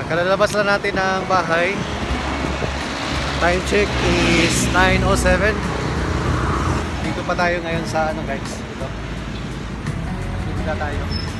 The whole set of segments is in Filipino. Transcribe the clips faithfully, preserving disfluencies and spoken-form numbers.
Kalalabas lang natin ng bahay. Time check is nine oh seven. Dito pa tayo ngayon sa ano guys, dito. Dito na tayo.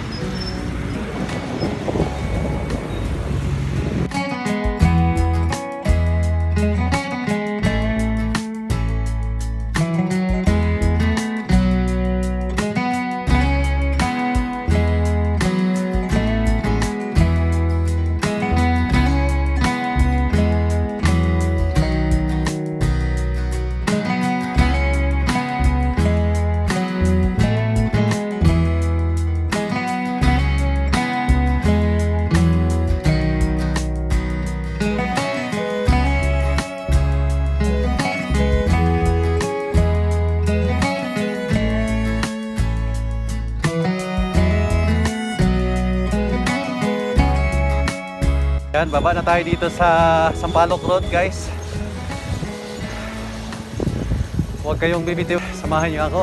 Yan, baba na tayo dito sa Sampaloc Road guys. Huwag kayong bibitiw, samahan niyo ako.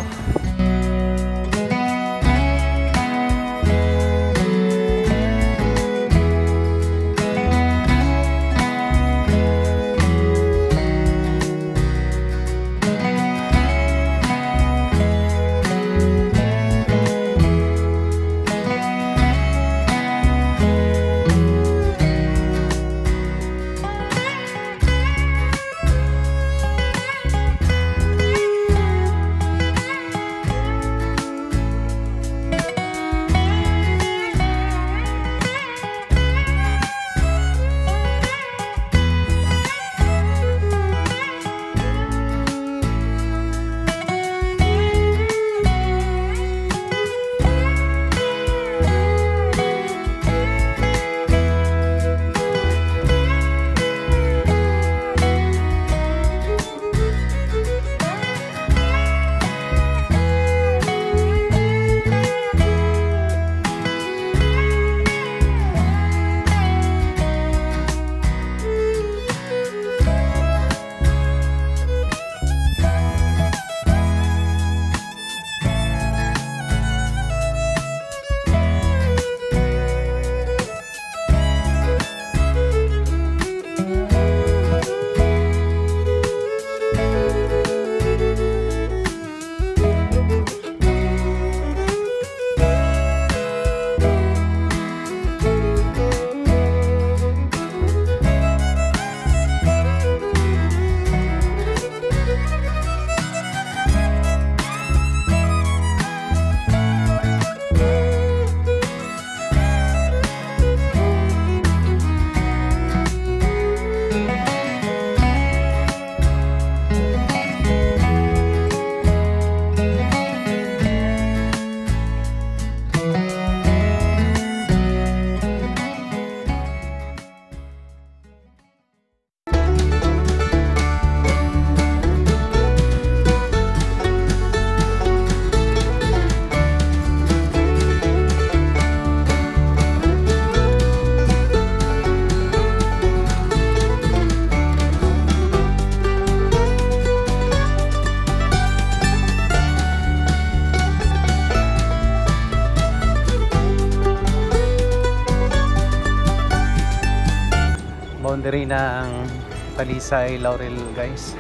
Boundary ng Talisay, Laurel guys.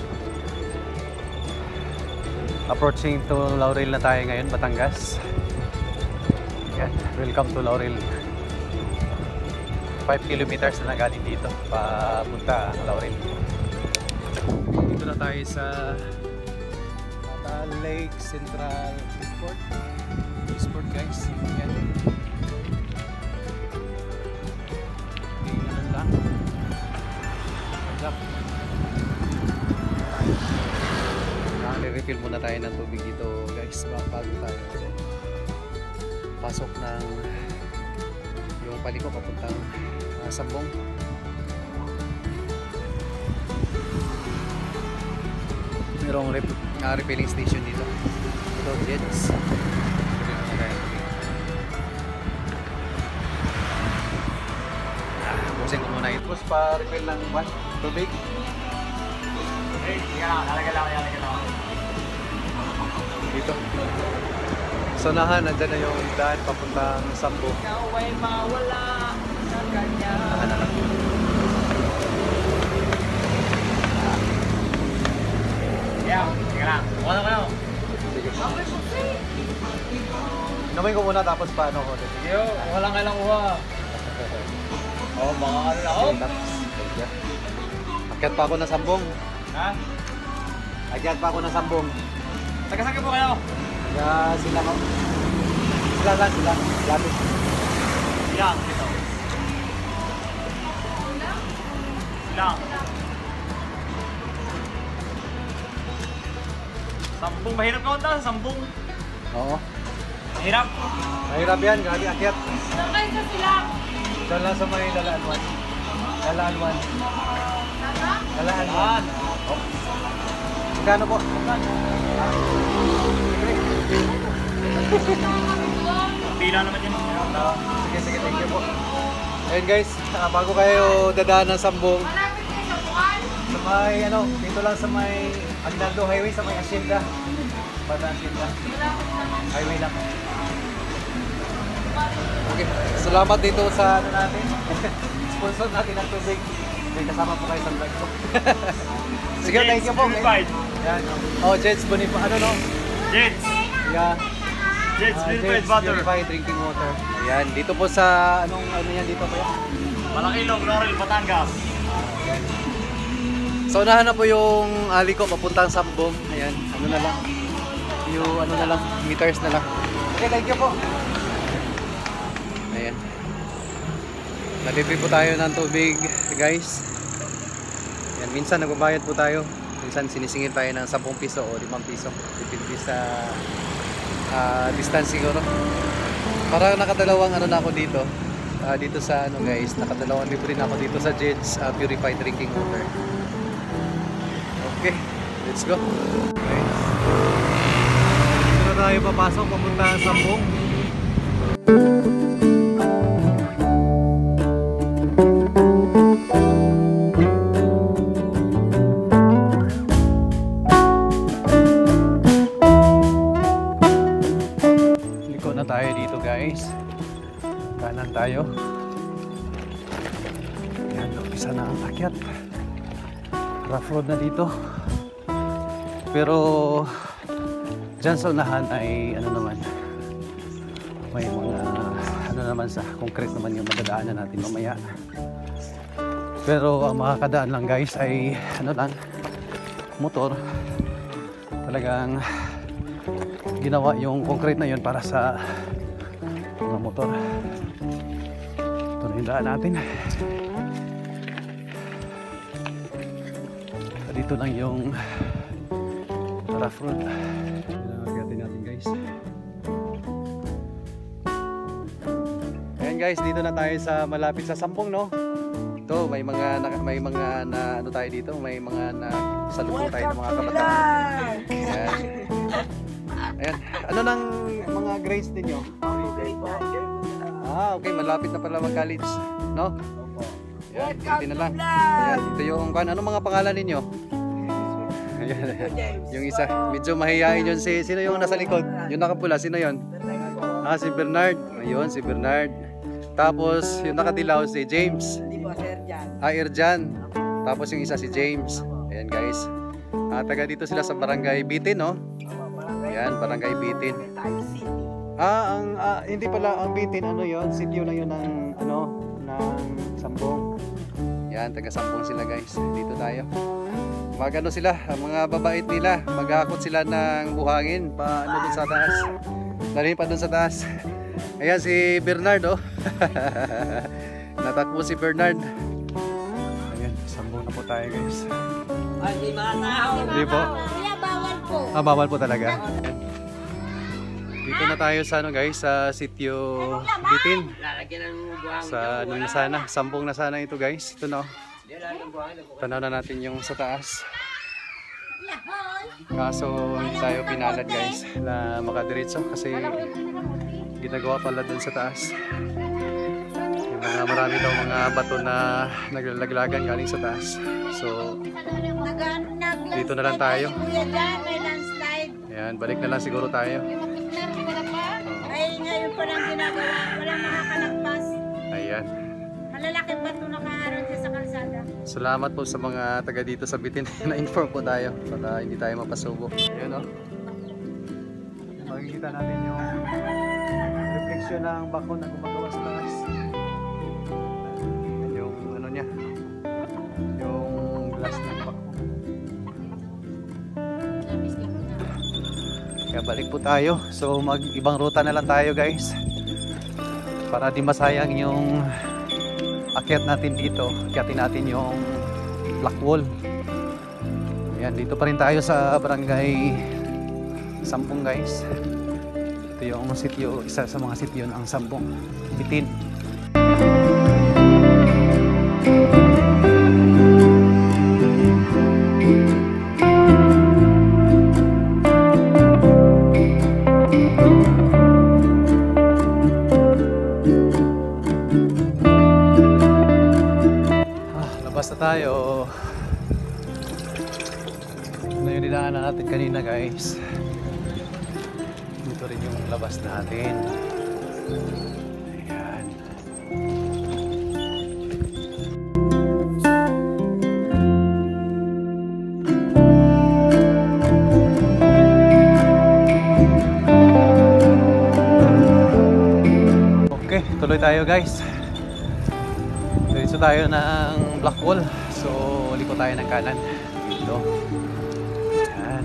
Approaching to Laurel na tayo ngayon, Batangas. Yan, welcome to Laurel. five kilometers na galing dito papunta Laurel. Dito na tayo sa Natal Lake Central Sport Sport guys. Yan. Ganun lang. Refill muna tayo ng tubig dito guys bago tayo pasok ng yung paliko papuntang uh, Sambong. Merong rep uh, refilling station dito. Ito Jets. Busin ko muna ito. Tapos pa refill ng tubig. Eh, yan, lalagay lang, lalagay lang. Dito. Sa unahan, nandyan na yung daan papuntang Sambong. Ikaw ay mawala sa Saka na lang. Yeah, sige lang. Wala ka na. Inumin ko muna tapos paano ko. Sige, wala nga lang kuha. Oh, baka ano na ako. Akyat pa ako ng sambong. Ha? Akyat pa ako ng sambong. Taga-saga po kayo. Kaya sila ko. Sila lang, sila. Lapit. Silang, dito. Silang. Sambong, mahirap ka unta, sambong. Oo. Mahirap. Mahirap yan, gali akyat. Sakay sa silang. Diyan lang sa may dalaan one. Dalaan one. Dalaan one. Oh. Magkano po? Pila naman yun. Sige, sige, thank you po. Ayun guys, ah, bago kayo dadaan ng sambong, Malapit kayo sa buwan. sa may ano, dito lang sa may Aguinaldo Highway, sa may Hacienda. Bata Hacienda. Highway lang. Okay, salamat dito sa ano natin. Sponsor natin ng tubig. May kasama po kayo sa vlog ko. Sige, thank you po. Purified. Yan. Oh, Jets Bonifa, ano no? Jets. Yeah. Jets Ah, purified Jets water. Purified drinking water. Ayan, dito po sa anong ano yan dito po yan? Malakilog, Laurel, Batangas. So unahan na po yung ali ko papuntang Sambong. Ayan, ano na lang. Yung ano na lang, meters na lang. Okay, thank you po. Ayan. Nalibre po tayo ng tubig, guys. Ayan, minsan nagbabayad po tayo. Minsan sinisingil tayo ng sampung piso o limang piso. Depende sa uh, distance siguro. Para nakadalawang ano na ako dito. Uh, dito sa ano guys, nakadalawang libre na ako dito sa Jets uh, Purified Drinking Water. Okay, let's go. Okay. Dito na tayo papasok, papunta sa Sambong. Liko na tayo dito guys. Kanan tayo. Yan, isa na ang akyat. Rough road na dito. Pero dyan sa unahan ay ano naman, may mga ano naman sa concrete naman yung madadaanan natin mamaya. Pero ang makakadaan lang guys ay ano lang, motor. Talagang ginawa yung concrete na yun para sa mga motor. Ito na yung daan natin. Dito lang yung rough road. Nagatin natin guys. Ayan guys, dito na tayo sa malapit sa Sambong, no? Ito, may mga na, may mga na ano tayo dito, may mga na salubong tayo ng mga kabataan. Ayan. Ayan. Ano nang mga grades ninyo? Ah, okay, malapit na pala mag-college, no? Ayan, buti na lang. Ayan, ito yung kan. Ano mga pangalan ninyo? Ayan, yung isa, medyo mahihain yun. Si, sino yung nasa likod? Yung nakapula, sino yun? Ah, si Bernard. Ayun, si Bernard. Tapos, yung nakadilaw, si James. Ah, Erjan. Tapos yung isa si James. Ayan guys. Ah, taga dito sila sa Barangay Bitin, no? Ayan, Barangay Bitin. Ah, ang ah, hindi pala ang Bitin, ano yon? Sityo na yun ng ano, ng Sambong. Yan, taga Sambong sila guys. Dito tayo. Magano sila, mga babait nila. Maghakot sila ng buhangin pa ano dun sa taas. Dalhin pa dun sa taas. Ayan si Bernard, oh. Natakbo si Bernard. Ayan, Sambong na po tayo guys. Ay, di mga tao. Hindi po. Kuya, bawal po. Ah, bawal po talaga. Dito na tayo sa ano guys, sa sitio Bitin. Lalagyan ng buwang. Sa ano na sana, Sambong na sana ito guys. Ito na, oh. Tanaw na natin yung sa taas. Kaso hindi tayo pinalad guys na makadiretso kasi ginagawa pala dun sa taas. Yung mga marami daw mga bato na naglalaglagan galing sa taas. So dito na lang tayo. Kuya dyan, may landslide. Ayan, balik na lang siguro tayo. Yung makiklar, wala pa. Ay, ngayon pa lang ginagawa. Walang makakalagpas. Ayan. Malalaking bato nakaharang siya sa kalsada. Salamat po sa mga taga dito sa Bitin. Na-inform po tayo para hindi tayo mapasubo. Yun o. Makikita natin yung refleksyon ng bako na gumagawa sa taas. Yan yung ano niya. Yung glass ng bako. Kaya balik po tayo. So mag ibang ruta na lang tayo guys. Para di masayang yung akyat natin dito. Akyatin natin yung Black Wall. Ayan, dito pa rin tayo sa barangay Sampung guys. Ito yung sityo, isa sa mga sityo ng Sampung, Bitin. Basta tayo. Ano yung dinaanan natin kanina guys. Dito rin yung labas natin. Ayan. Okay, tuloy tayo guys. Diretso tayo ng Black Wall. So, liko tayo ng kanan. Dito. Ayan.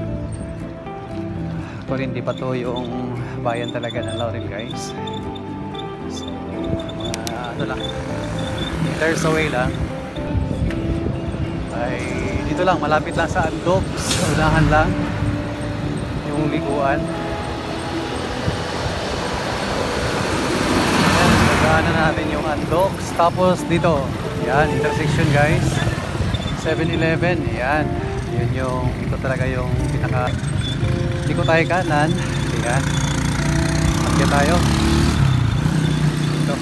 Ito rin, di pa to yung bayan talaga ng Laurel guys. So, mga ano lang. Meters away lang. Ay, dito lang, malapit lang sa Andog. Sa unahan lang. Yung liguan. Daanan natin yung Andox. Tapos dito, yan, intersection guys, seven eleven, yan. Yun yung, ito talaga yung pinaka, hindi ko tayo kanan. Yan. Akya tayo. Ito.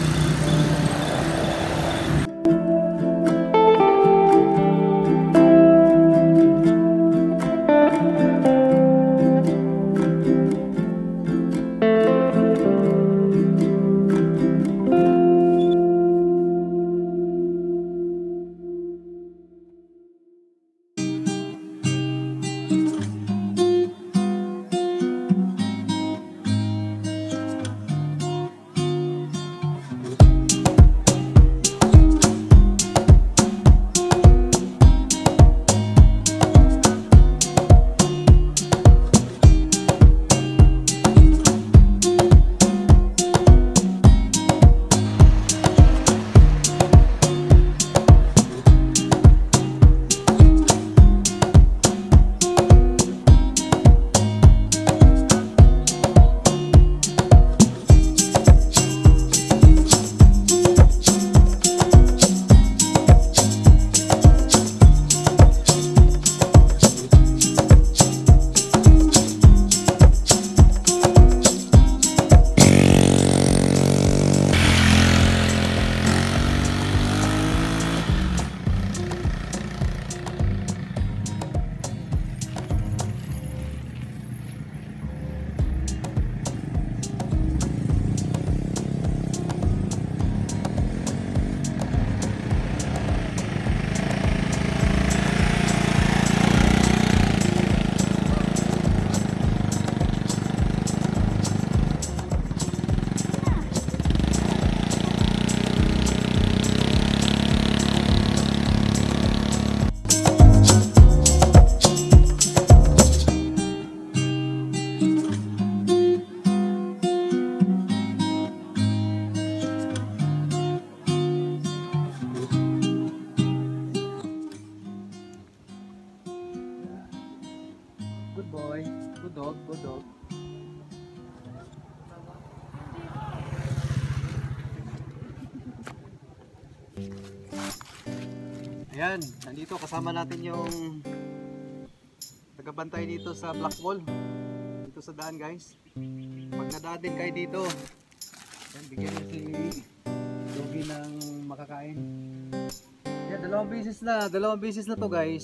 Ayan, nandito kasama natin yung tagabantay dito sa Black Wall. Dito sa daan guys. Pag nadaan din kayo dito, ayan, bigyan nyo si Yogi ng makakain. Ayan, dalawang beses na, dalawang beses na to guys.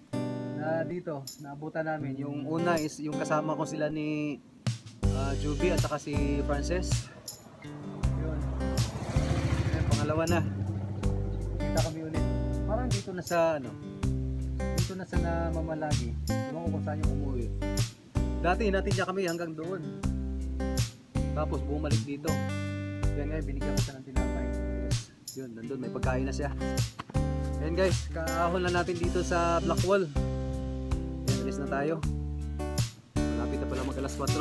Na dito, naabutan namin. Yung una is yung kasama ko sila ni uh, Juby at saka si Frances. Yun. Ayan, pangalawa na. na kami ulit. Parang dito na sa ano, dito na sa namamalagi. Ewan ko kung saan yung umuwi. Dati natin niya kami hanggang doon. Tapos bumalik dito. Yan nga, binigyan ko siya ng tinapay. Yes. Yun, nandun, may pagkain na siya. Ayan guys, kaahon na natin dito sa Blackwall. Alis na tayo. Malapit na pala mag alas kwatro.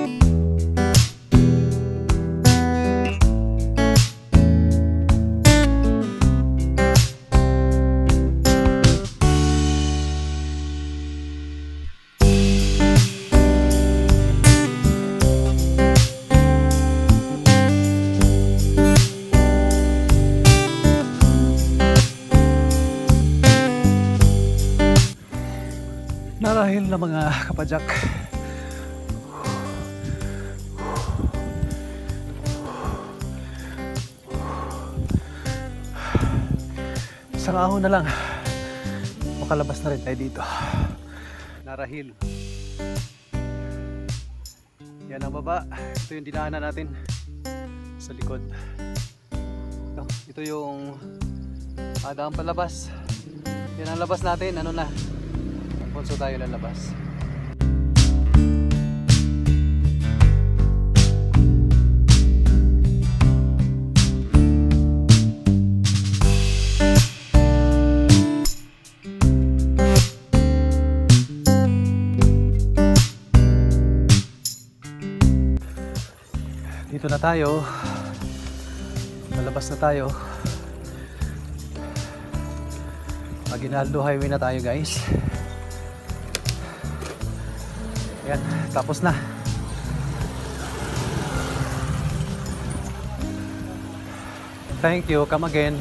Narahil na mga kapadyak. Isang ahon na lang makalabas na rin tayo dito. Narahil. Yan ang baba. Ito yung dinaanan natin sa likod. Ito, ito yung adaan palabas. Yan ang labas natin. Ano na? Alfonso tayo lalabas. Dito na tayo. Lalabas na tayo. Aguinaldo Highway na tayo guys. Ayan, tapos na. Thank you, come again.